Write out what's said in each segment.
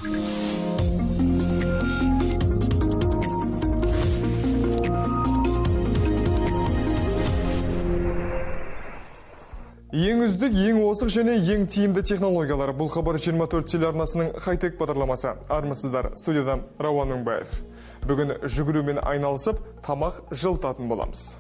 Ең үздік, ең озық және ең тиімді технологиялар. Бұл хабар 24 телеарнасының хай-тек бағдарламасы. Армысыздар, студияда Рауан Мыңбаев. Бүгін жүгірумен айналысып, тамақ жылытатын боламыз.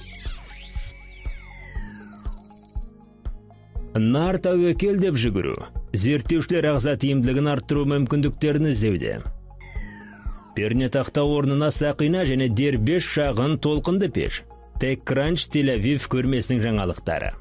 Нар тәуекел деп жүгіру. Зерттеушілер ағза тиімділігін арттыру мүмкіндіктерін іздеуде. Пернетақта орнына сақина және дербеш шағын толқынды пеш. TechCrunch Тель-Авив көрмесінің жаңалықтары.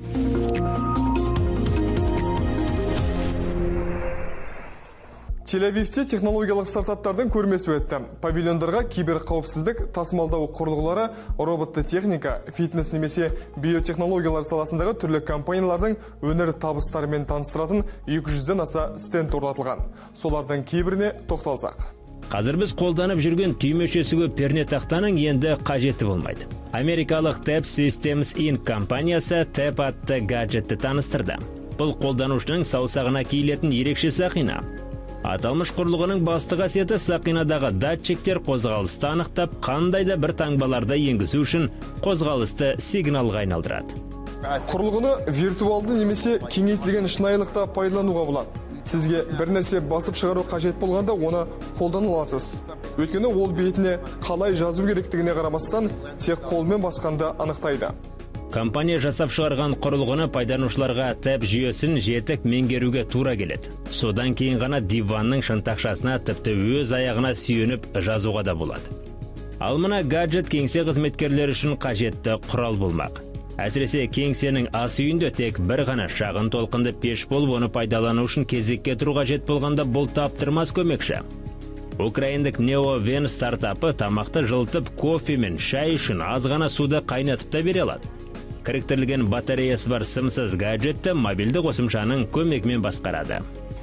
Тель-Авивте технологиялық стартаптардың көрмесі өтті. Павильондарға киберқауіпсіздік, тасымалдау құрылғылары, роботты техника, фитнес немесе биотехнологиялар саласындағы түрлі компаниялардың өнер табыстарымен таныстыратын 200-ден аса стенд орнатылған. Солардың кейбіріне тоқталсақ. Қазір біз қолданып жүрген түймешесі көп пернетақтаның енді қажеті болмайды. Америкалық TAP Systems Inc. компаниясы TAP атты гаджетті таныстырды. Бұл қолданушының саусағына киілетін ерекше сақина. Аталмыш құрылғының басты қасиеті сақинадағы датчиктер қозғалысты анықтап, қандай да бір таңбаларды енгізу үшін қозғалысты сигналға айналдырады. Құрылғыны виртуалды немесе кеңейтілген шынайылықта пайдалануға болады. Сізге бір нәрсе басып шығару қажет болғанда оны қолдана аласыз. Өйткені ол бетіне қалай жазу керектігіне қарамастан тек қолмен басқанды анықтайды. Компания жасап шығарған құрылғыны пайдаланушыларға TAP жүйесін жетік меңгеруге тура келеді. Содан кейін ғана диванның шынтақшасына тіпті өз аяғына сүйеніп жазуға да болады. Ал мына гаджет кеңсе қызметкерлері үшін қажетті құрал болмақ. Әсіресе кеңсенің ас үйінде тек бір ғана шағын толқынды пеш болып, оны пайдалану үшін кезекке тұру қажет болғанда бұл таптырмас көмекші. Украиндық NeoVen стартапы тамақты жылытып, кофе мен шай үшін аз ғана суды қайнатып та бере алады. Кіріктірілген батареясы бар сымсыз гаджетті мобильді қосымшаның көмегімен басқарады.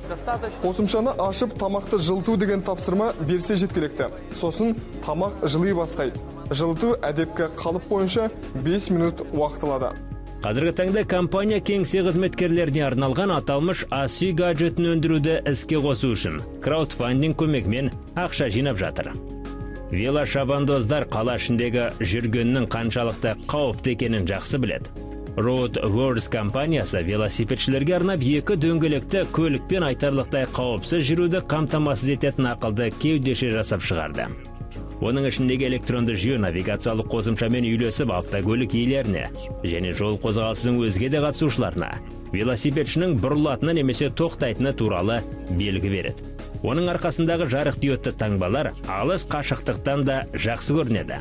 Қосымшаны ашып, тамақты жылыту деген тапсырма берсе жеткілікті. Сосын тамақ жылый бастайды. Жылыту әдепкі қалып бойынша 5 минут уақыт алады. Қазіргі таңда компания кеңсе қызметкерлеріне арналған аталмыш ас үй гаджетін өндіруді іске қосу үшін краудфандинг көмегімен ақша жинап жатыр. Велошабандоздар қала ішіндегі жүргеннің қаншалықты қауіпті екенін жақсы біледі. Road Wars компаниясы велосипедшілерге арнап 2 дөңгелекті көлікпен айтарлықтай қауіпсіз жүруді қамтамасыз ететін ақылды кеудеше жасап шығарды. Оның ішіндегі электронды жүйе навигациялық қосымшамен үйлесіп автокөлік иелеріне және жол қозғалысының өзге де қатысушыларына велосипедшінің бұрылатыны немесе тоқтайтыны туралы белгі береді. Оның арқасындағы жарық диодты таңбалар алыс қашықтықтан да жақсы көрінеді.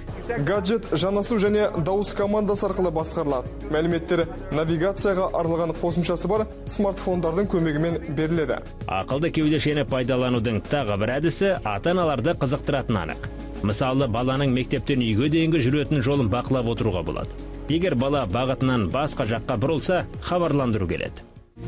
Гаджет жанасу және дауыс командасы арқылы басқарылады. Мәліметтер навигацияға арналған қосымшасы бар смартфондардың көмегімен беріледі. Ақылды кеудешені пайдаланудың тағы бір әдісі ата-аналарды қызықтыратын анық. Мысалы, баланың мектептен үйге дейінгі жүретін жолын бақылап отыруға болады. Егер бала бағытынан басқа жаққа бұрылса, хабарландыру келеді.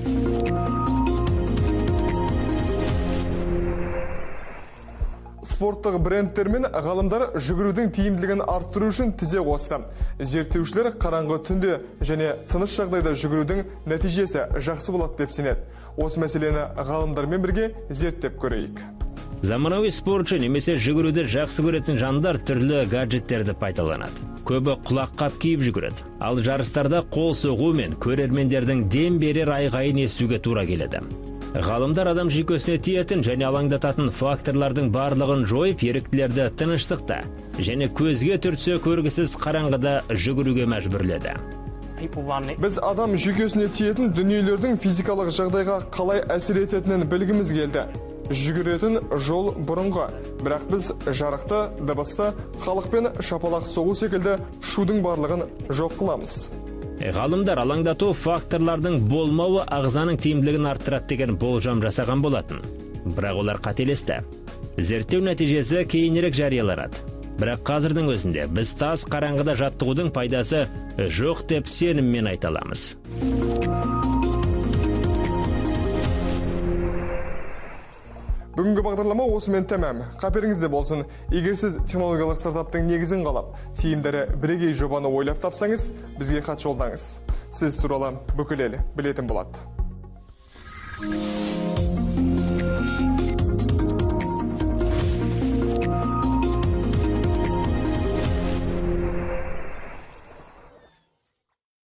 Спорттық брендтер мен ғалымдар жүгірудің тиімділігін арттыру үшін тізе қосты. Зерттеушілер қараңғы түнде және тыныш жағдайда жүгірудің нәтижесі жақсы болады деп сенеді. Осы мәселені ғалымдармен бірге зерттеп көрейік. Заманауи спортшы немесе жүгіруді жақсы көретін жандар түрлі гаджеттерді пайдаланады. Көбі құлаққап киіп жүгіреді. Ал жарыстарда қол соғу мен көрермендердің дем берер айғайын естуге тура келеді. Ғалымдар адам жүйкесіне тиетін және алаңдататын факторлардың барлығын жойып, еріктілерді тыныштықта және көзге түртсе көргісіз қараңғыда жүгіруге мәжбүрледі. Біз адам жүйкесіне тиетін дүниелердің физикалық жағдайға қалай әсер ететінін білгіміз келді. Жүгіретін жол бұрынғы, бірақ біз жарықты, дыбысты, халықпен шапалақ соғу секілді шудың барлығын жоқ қыламыз. Ғалымдар алаңдату факторлардың болмауы ағзаның тиімділігін арттырады деген болжам жасаған болатын. Бірақ олар қателесті. Зерттеу нәтижесі кейінірек жарияланады. Бірақ қазірдің өзінде біз тас қараңғыда жаттығудың пайдасы жоқ деп сеніммен айта аламыз. Бүгінгі бағдарлама осымен тәмам. Қаперіңізде болсын, егер сіз технологиялық стартаптың негізін қалап, тиімдері бірегей жобаны ойлап тапсаңыз, бізге хат жолдаңыз. Сіз туралы бүкіл ел білетін болады.